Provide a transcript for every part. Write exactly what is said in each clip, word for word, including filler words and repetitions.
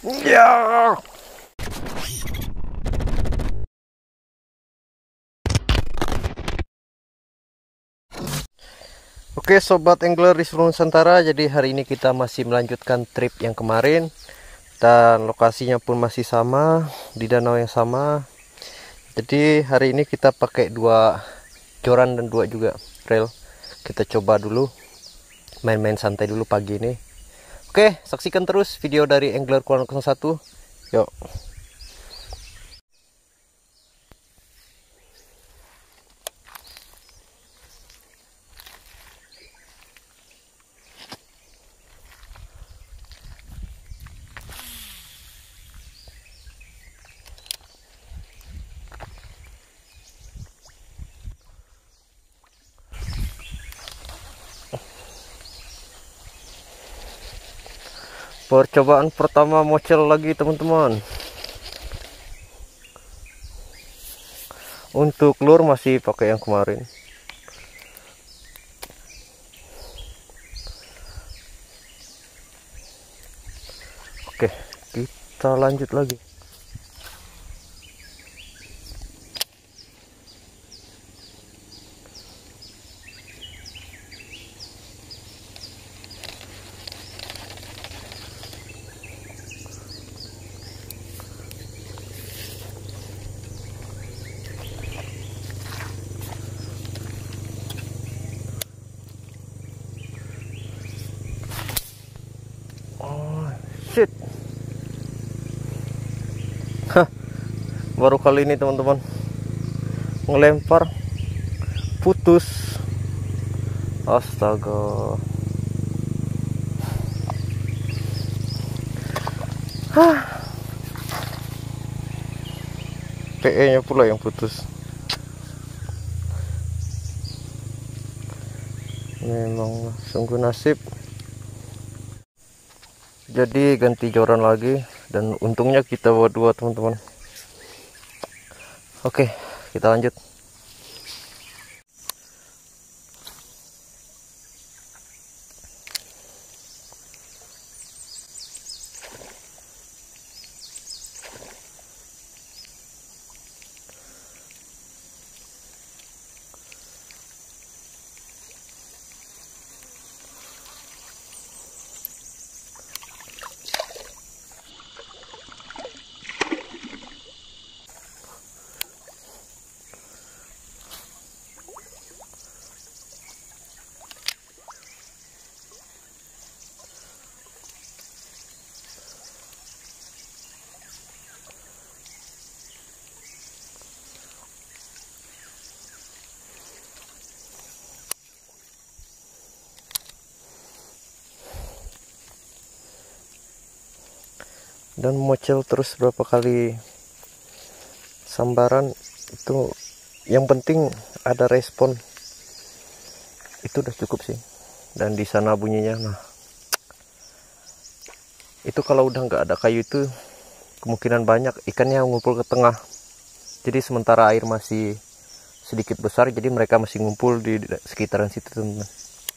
Ya. Oke sobat angler di seluruh Nusantara, jadi hari ini kita masih melanjutkan trip yang kemarin dan lokasinya pun masih sama di danau yang sama. Jadi hari ini kita pakai dua joran dan dua juga reel. Kita coba dulu main-main santai dulu pagi ini. Oke, saksikan terus video dari Angler Kulon nol satu. Yuk. Percobaan pertama mocel lagi teman-teman. Untuk lure masih pakai yang kemarin. Oke, kita lanjut lagi. Shit. Hah, baru kali ini teman-teman ngelempar putus. Astaga. Hah. P E nya pula yang putus. Memang sungguh nasib. Jadi ganti joran lagi dan untungnya kita bawa dua teman-teman. Oke, kita lanjut. Dan mocel terus berapa kali sambaran itu, yang penting ada respon, itu udah cukup sih. Dan di sana bunyinya, nah itu kalau udah nggak ada kayu itu kemungkinan banyak ikannya ngumpul ke tengah. Jadi sementara air masih sedikit besar, jadi mereka masih ngumpul di sekitaran situ teman-teman.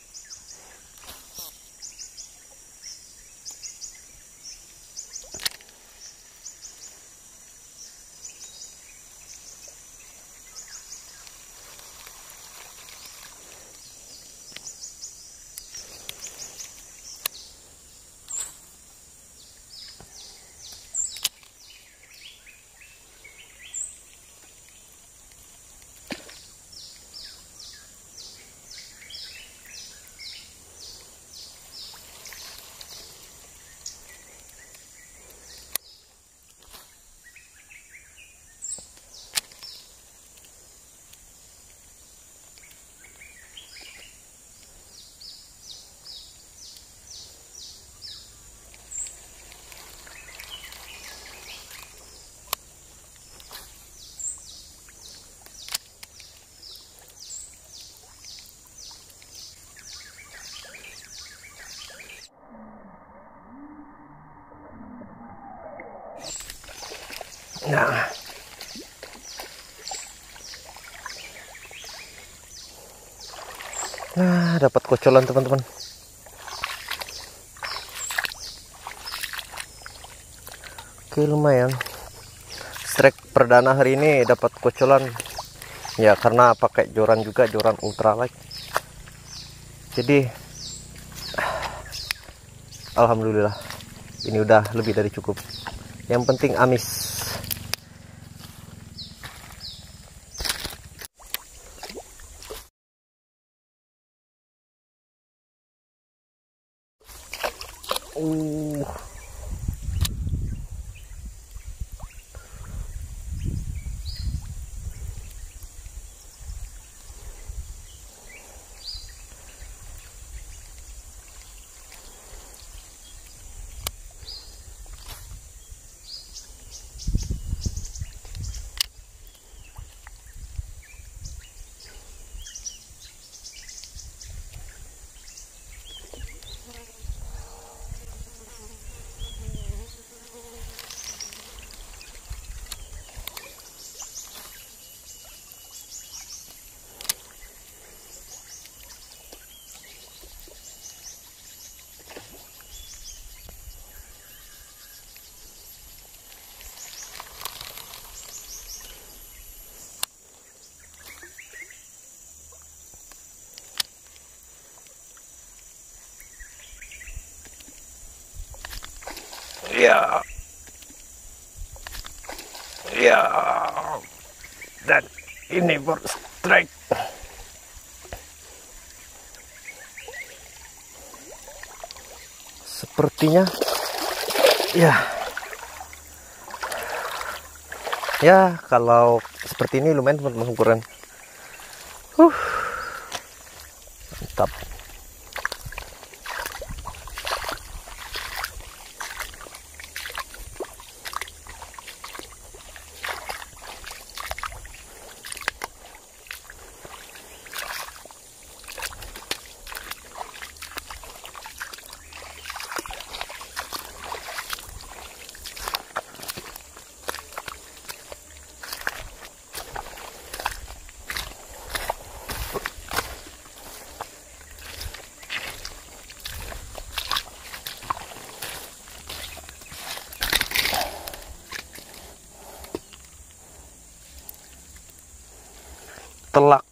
Nah, nah dapat kocolan teman-teman. Oke, lumayan. Strike perdana hari ini dapat kocolan. Ya karena pakai joran juga, joran ultralight. Jadi alhamdulillah ini udah lebih dari cukup. Yang penting amis. Uh. Ya, ya, dan ini baru strike. Sepertinya, ya, ya kalau seperti ini lumayan teman-teman ukuran. Uh, mantap. Telak.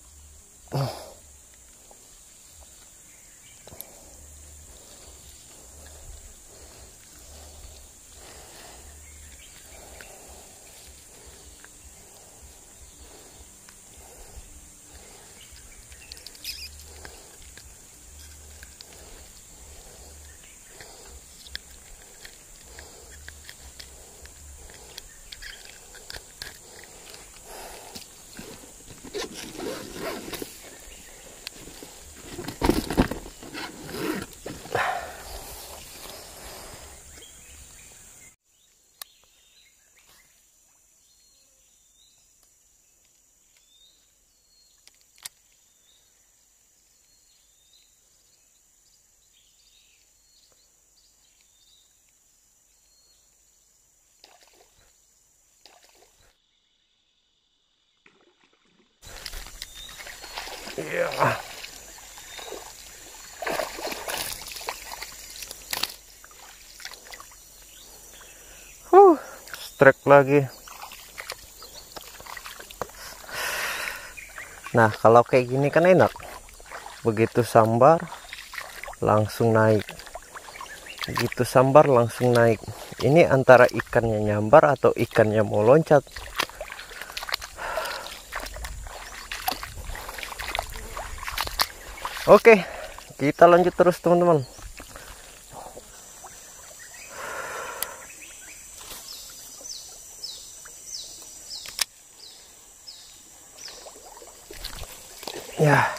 Ya. Huh, strike lagi. Nah, kalau kayak gini kan enak. Begitu sambar langsung naik. Begitu sambar langsung naik. Ini antara ikannya nyambar atau ikannya mau loncat. Oke, kita lanjut terus teman-teman. Ya.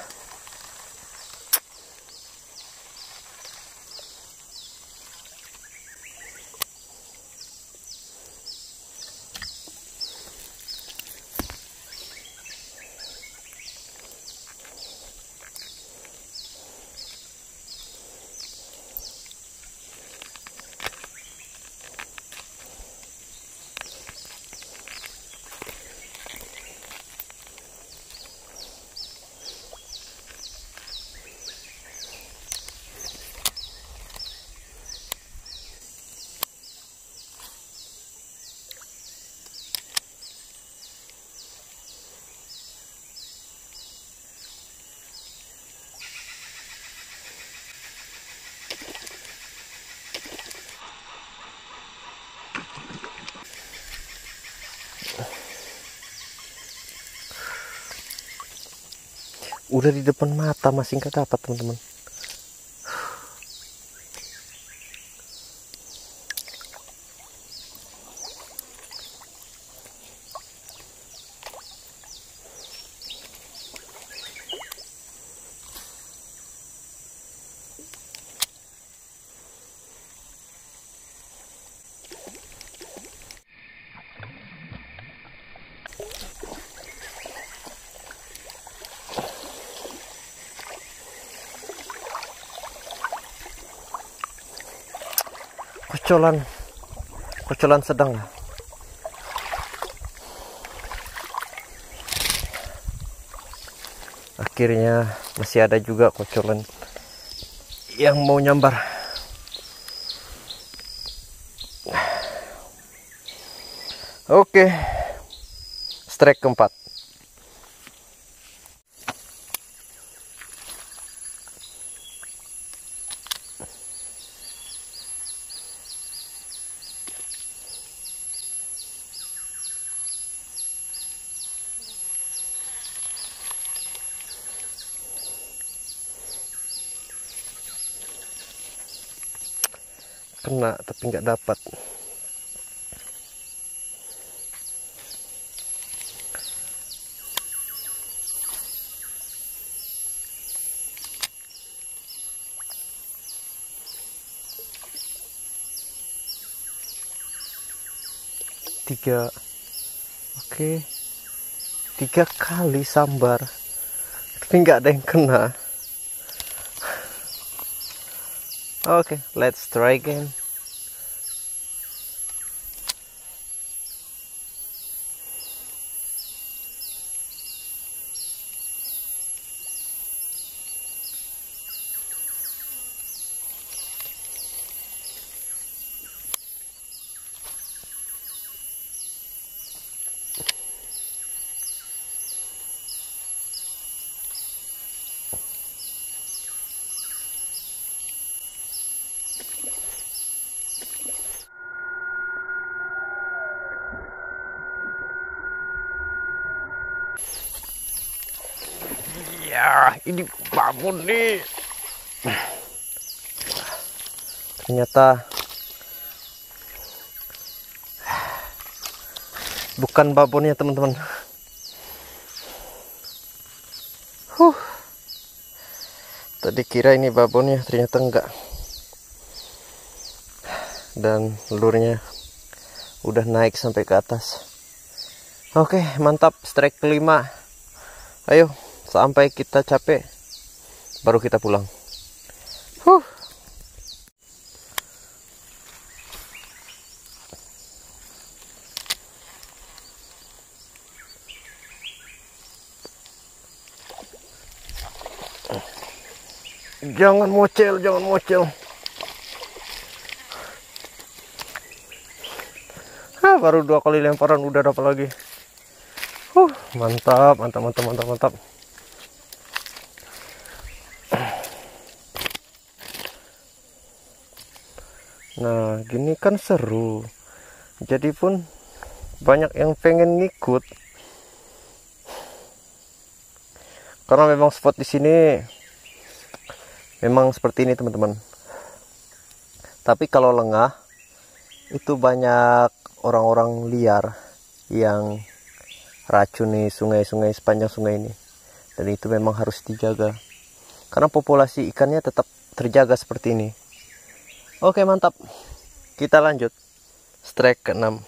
udah di depan mata masih nggak dapat teman-teman. Kocolan, kocolan sedang. Akhirnya masih ada juga kocolan yang mau nyambar. Oke, strike keempat. Kena tapi nggak dapat. Tiga, oke, tiga kali sambar tapi nggak ada yang kena. Oke, let's try again. Ya, ini babon nih. Ternyata bukan babonnya teman-teman. Huh. Tadi kira ini babonnya, ternyata enggak. Dan lurnya udah naik sampai ke atas. Oke, mantap, strike kelima. Ayo, sampai kita capek baru kita pulang. Huh. Jangan mocel, jangan mocel. Ah, baru dua kali lemparan udah dapat lagi. Huh, mantap, mantap, mantap, mantap, mantap. Nah, gini kan seru. Jadi pun banyak yang pengen ngikut. Karena memang spot di sini memang seperti ini, teman-teman. Tapi kalau lengah itu banyak orang-orang liar yang racuni sungai-sungai sepanjang sungai ini. Dan itu memang harus dijaga. Karena populasi ikannya tetap terjaga seperti ini. Oke, mantap. Kita lanjut. Strike keenam.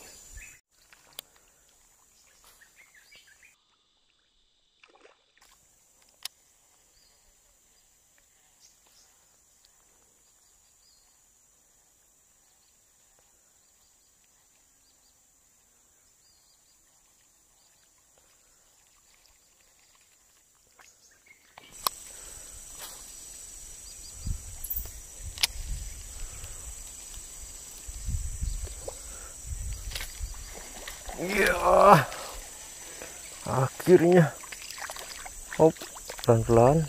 Ya, akhirnya. Oh, pelan-pelan.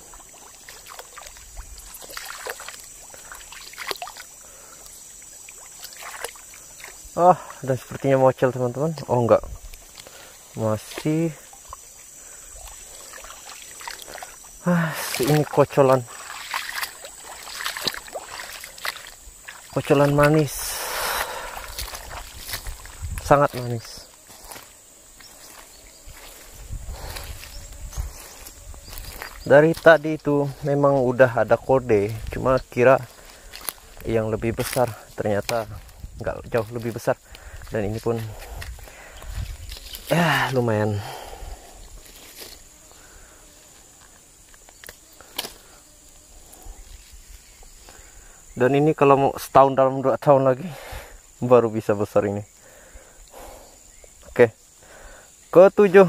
Ah, dan sepertinya mocel, teman-teman. Oh, enggak. Masih Ah, ini kocolan. Kocolan manis. Sangat manis. Dari tadi itu memang udah ada kode, cuma kira yang lebih besar, ternyata nggak jauh lebih besar. Dan ini pun ya lumayan. Dan ini kalau mau setahun dalam dua tahun lagi baru bisa besar ini. Oke, ketujuh.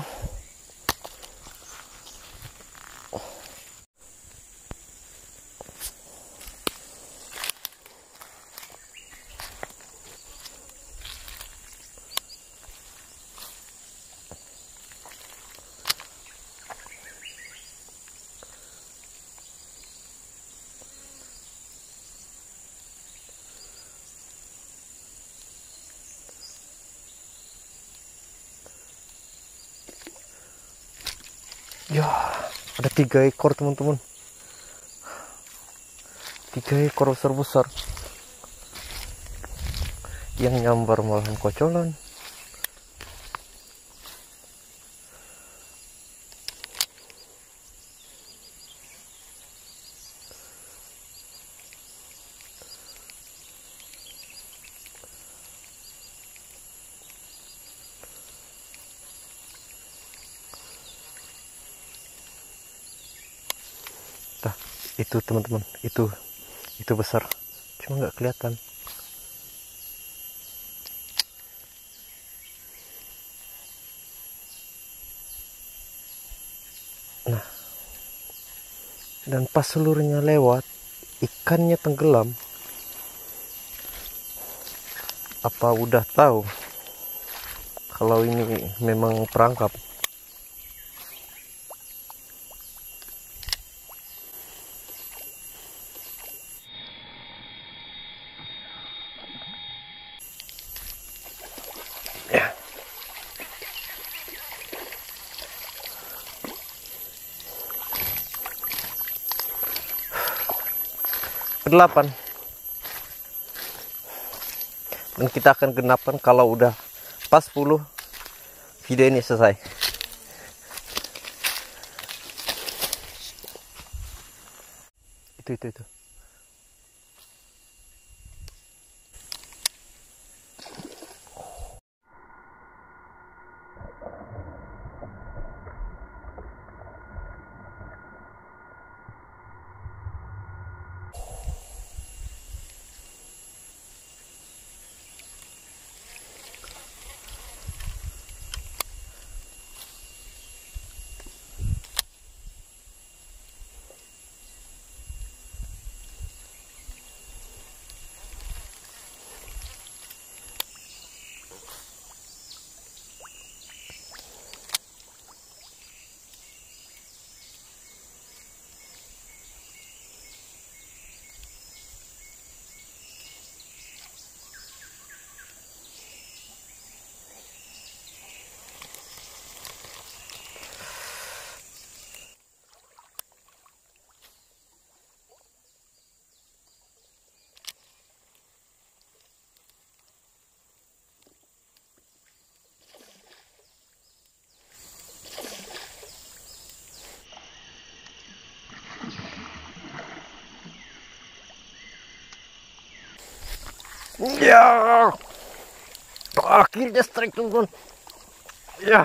Ya, ada tiga ekor teman-teman. Tiga ekor besar-besar yang nyambar malahan kocolan. Nah, itu teman-teman, itu itu besar, cuma nggak kelihatan. Nah, dan pas seluruhnya lewat, ikannya tenggelam. Apa udah tahu kalau ini memang perangkap? Delapan. Dan kita akan genapkan kalau udah pas sepuluh video ini selesai. Itu itu itu. Ya, akhirnya strike teman-teman. Ya,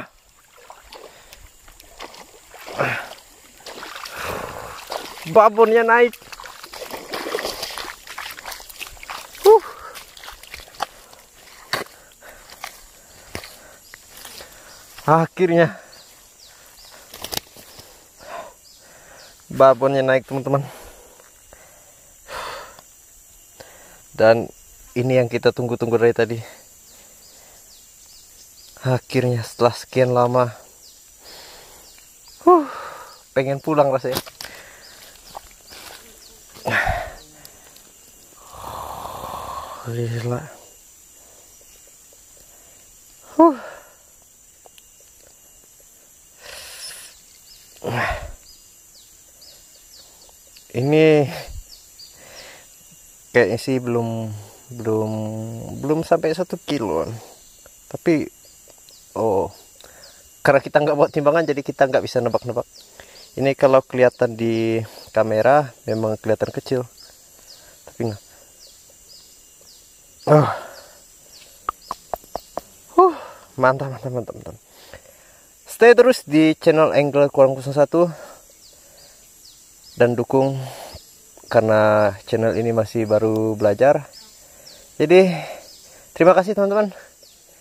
babonnya naik. Huh. Akhirnya babonnya naik teman-teman. Dan ini yang kita tunggu-tunggu dari tadi. Akhirnya setelah sekian lama, huh, pengen pulang rasanya. Gila. Huh. ini kayaknya sih belum belum belum sampai satu kilo, tapi oh karena kita nggak bawa timbangan jadi kita nggak bisa nebak-nebak. Ini kalau kelihatan di kamera memang kelihatan kecil, tapi nggak. Oh. Huh, mantap, mantap, mantap, mantap. Stay terus di channel Angler Kurang nol satu dan dukung, karena channel ini masih baru belajar. Jadi terima kasih teman-teman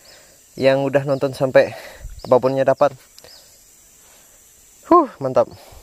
yang udah nonton sampai babonnya dapat. Huh, mantap.